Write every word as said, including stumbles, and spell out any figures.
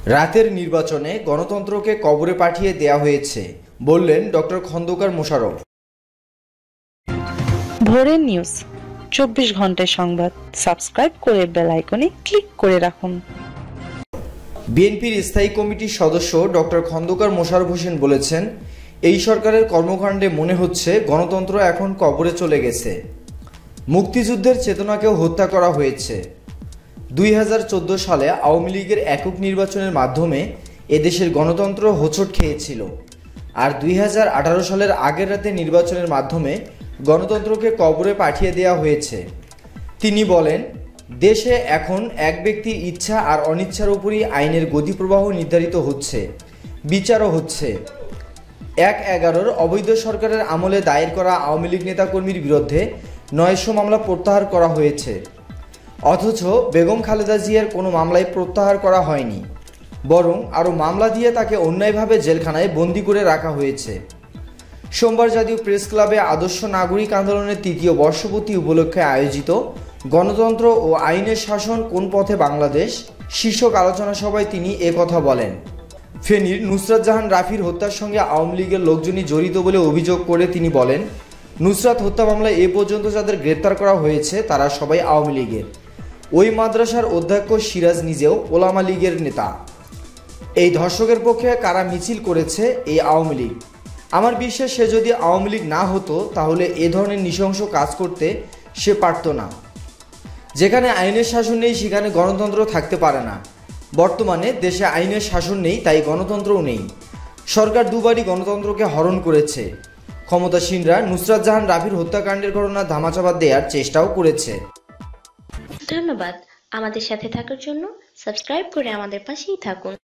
রাতের নির্বাচনে গণতন্ত্রকে কবরে পাঠিয়ে দেয়া হয়েছে বললেন ডক্টর খন্দকার মোশাররফ। ভোরের নিউজ চব্বিশ ঘন্টার সংবাদ সাবস্ক্রাইব করে বেল আইকনে ক্লিক করে রাখুন। বিএনপির স্থায়ী কমিটির সদস্য ডক্টর খন্দকার মোশাররফ হোসেন বলেছেন, এই সরকারের কর্মকাণ্ডে মনে হচ্ছে গণতন্ত্র এখন কবরে চলে গেছে। মুক্তিযুদ্ধের চেতনাকেও হত্যা করা হয়েছে। দুই হাজার চোদ্দো সালে আওয়ামী লীগের একক নির্বাচনের মাধ্যমে এদেশের গণতন্ত্র হোঁচট খেয়েছিল, আর দুই হাজার আঠারো সালের আগের রাতে নির্বাচনের মাধ্যমে গণতন্ত্রকে কবরে পাঠিয়ে দেওয়া হয়েছে। তিনি বলেন, দেশে এখন এক ব্যক্তির ইচ্ছা আর অনিচ্ছার উপরই আইনের গতিপ্রবাহ নির্ধারিত হচ্ছে, বিচারও হচ্ছে। এক এগারোর অবৈধ সরকারের আমলে দায়ের করা আওয়ামী লীগ নেতাকর্মীর বিরুদ্ধে নয়শো মামলা প্রত্যাহার করা হয়েছে, অথচ বেগম খালেদা জিয়ার কোনো মামলায় প্রত্যাহার করা হয়নি, বরং আরও মামলা দিয়ে তাকে অন্যায়ভাবে জেলখানায় বন্দি করে রাখা হয়েছে। সোমবার জাতীয় প্রেস ক্লাবে আদর্শ নাগরিক আন্দোলনের তৃতীয় বর্ষপূর্তি উপলক্ষে আয়োজিত গণতন্ত্র ও আইনের শাসন কোন পথে বাংলাদেশ শীর্ষক আলোচনা সভায় তিনি একথা বলেন। ফেনীর নুসরাত জাহান রাফির হত্যার সঙ্গে আওয়ামী লীগের লোকজনই জড়িত বলে অভিযোগ করে তিনি বলেন, নুসরাত হত্যা মামলায় এ পর্যন্ত যাদের গ্রেপ্তার করা হয়েছে তারা সবাই আওয়ামী লীগের। ওই মাদ্রাসার অধ্যক্ষ সিরাজ নিজেও ওলামা লীগের নেতা। এই ধর্ষকের পক্ষে কারা মিছিল করেছে এই আওয়ামী লীগ। আমার বিশ্বাস সে যদি আওয়ামী লীগ না হতো তাহলে এ ধরনের নৃশংস কাজ করতে সে পারত না। যেখানে আইনের শাসন নেই সেখানে গণতন্ত্র থাকতে পারে না। বর্তমানে দেশে আইনের শাসন নেই, তাই গণতন্ত্রও নেই। সরকার দুবারই গণতন্ত্রকে হরণ করেছে। ক্ষমতাসীনরা নুসরাত জাহান রাফির হত্যাকাণ্ডের ঘটনা ধামাচাপা দেওয়ার চেষ্টাও করেছে। ধন্যবাদ আমাদের সাথে থাকার জন্য। সাবস্ক্রাইব করে আমাদের পাশেই থাকুন।